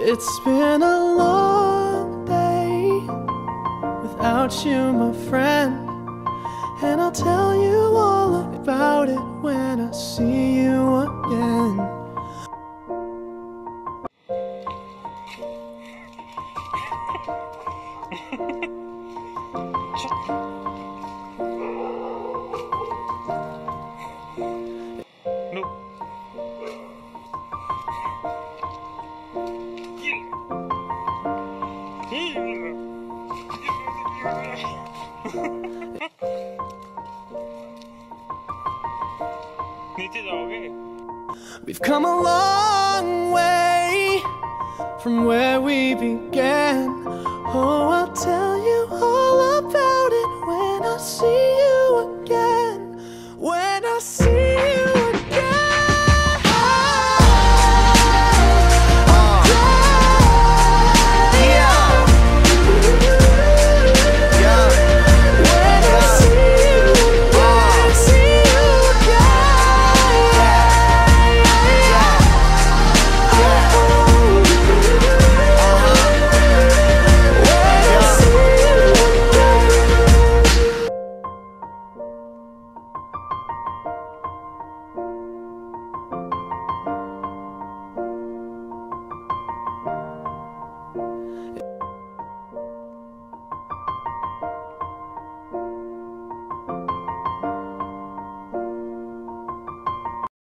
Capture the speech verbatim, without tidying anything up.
It's been a long day without you, my friend, and I'll tell you all about it when I see you again. We've come a long way from where we began. Oh, I'll tell